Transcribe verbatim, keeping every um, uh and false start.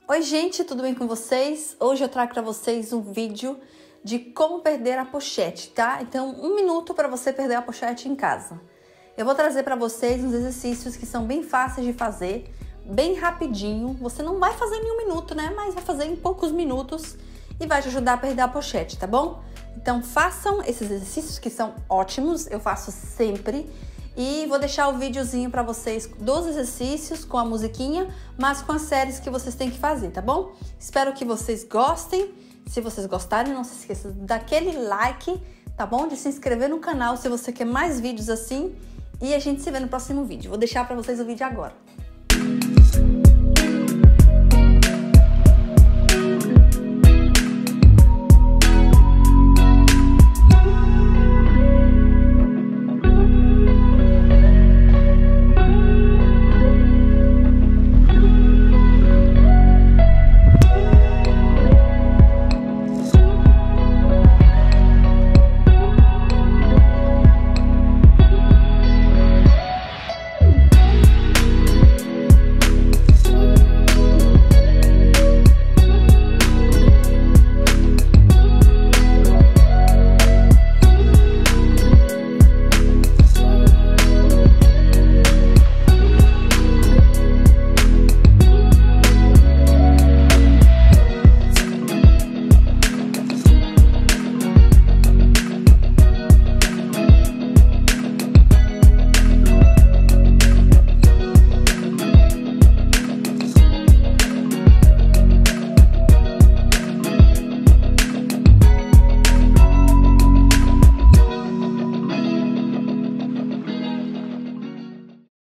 Oi gente, tudo bem com vocês? Hoje eu trago para vocês um vídeo de como perder a pochete, tá? Então, um minuto para você perder a pochete em casa. Eu vou trazer para vocês uns exercícios que são bem fáceis de fazer, bem rapidinho. Você não vai fazer em um minuto, né? Mas vai fazer em poucos minutos e vai te ajudar a perder a pochete, tá bom? Então, façam esses exercícios que são ótimos, eu faço sempre. E vou deixar o videozinho para vocês dos exercícios com a musiquinha, mas com as séries que vocês têm que fazer, tá bom? Espero que vocês gostem. Se vocês gostarem, não se esqueça daquele like, tá bom? De se inscrever no canal se você quer mais vídeos assim. E a gente se vê no próximo vídeo. Vou deixar para vocês o vídeo agora.